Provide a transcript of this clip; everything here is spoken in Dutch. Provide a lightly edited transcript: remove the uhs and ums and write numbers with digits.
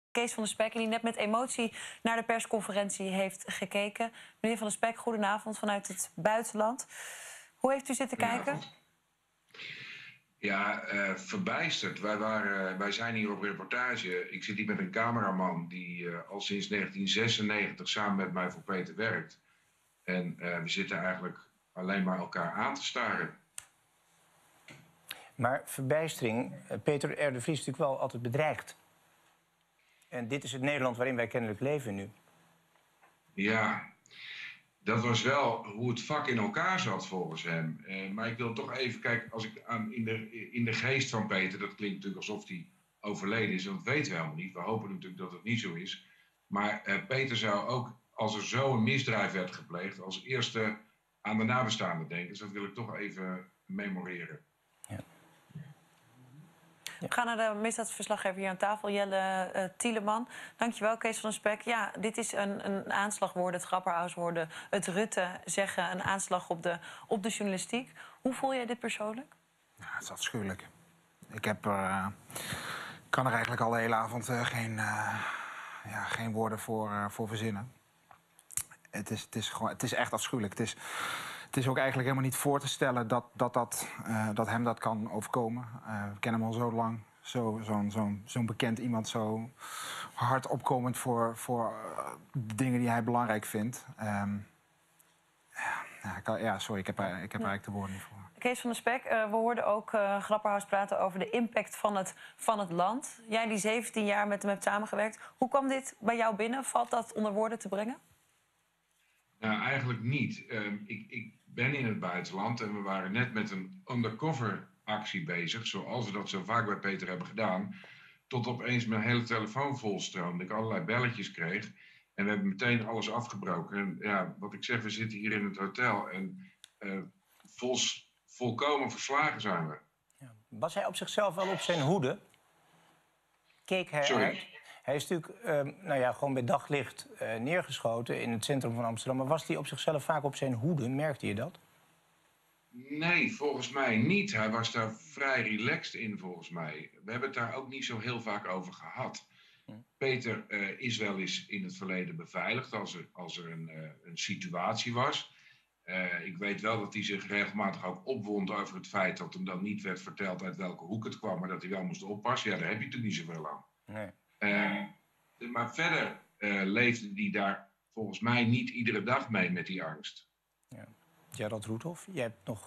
Kees van der Spek, die net met emotie naar de persconferentie heeft gekeken. Meneer van der Spek, goedenavond vanuit het buitenland. Hoe heeft u zitten kijken? Ja, verbijsterd. Wij zijn hier op reportage. Ik zit hier met een cameraman die al sinds 1996 samen met mij voor Peter werkt. En we zitten eigenlijk alleen maar elkaar aan te staren. Maar verbijstering, Peter R. de Vries is natuurlijk wel altijd bedreigd. En dit is het Nederland waarin wij kennelijk leven nu. Ja, dat was wel hoe het vak in elkaar zat volgens hem. Maar ik wil toch even kijken, als ik in de geest van Peter... dat klinkt natuurlijk alsof hij overleden is, en dat weten we helemaal niet. We hopen natuurlijk dat het niet zo is. Maar Peter zou ook, als er zo een misdrijf werd gepleegd... als eerste aan de nabestaanden denken. Dus dat wil ik toch even memoreren. Ja. We gaan naar de misdaadverslaggever hier aan tafel, Jelle Tieleman. Dankjewel, Kees van der Spek. Ja, dit is een aanslag worden, het Grapperhaus worden, het Rutte zeggen, een aanslag op de journalistiek. Hoe voel jij dit persoonlijk? Ja, het is afschuwelijk. Ik kan er eigenlijk al de hele avond geen woorden voor verzinnen. Het is echt afschuwelijk. Het is ook eigenlijk helemaal niet voor te stellen dat hem dat kan overkomen. We kennen hem al zo lang. Zo'n bekend iemand, zo hard opkomend voor de dingen die hij belangrijk vindt. Sorry, ik heb eigenlijk de woorden niet voor. Kees van der Spek, we hoorden ook Grapperhaus praten over de impact van het land. Jij die 17 jaar met hem hebt samengewerkt. Hoe kwam dit bij jou binnen? Valt dat onder woorden te brengen? Nou, eigenlijk niet. Ik ben in het buitenland en we waren net met een undercover actie bezig, zoals we dat zo vaak bij Peter hebben gedaan, tot opeens mijn hele telefoon volstroomde. Ik allerlei belletjes kreeg en we hebben meteen alles afgebroken. En ja, wat ik zeg, we zitten hier in het hotel en volkomen verslagen zijn we. Ja. Was hij op zichzelf wel op zijn hoede? Keek hij uit? Hij is natuurlijk gewoon bij daglicht neergeschoten in het centrum van Amsterdam. Maar was hij op zichzelf vaak op zijn hoede? Merkte je dat? Nee, volgens mij niet. Hij was daar vrij relaxed in, volgens mij. We hebben het daar ook niet zo heel vaak over gehad. Peter is wel eens in het verleden beveiligd als er een situatie was. Ik weet wel dat hij zich regelmatig ook opwond over het feit dat hem dan niet werd verteld uit welke hoek het kwam, maar dat hij wel moest oppassen. Ja, daar heb je natuurlijk niet zoveel aan. Nee. Maar verder leefde hij daar volgens mij niet iedere dag mee met die angst. Ja. Gerald Roethoff, jij hebt nog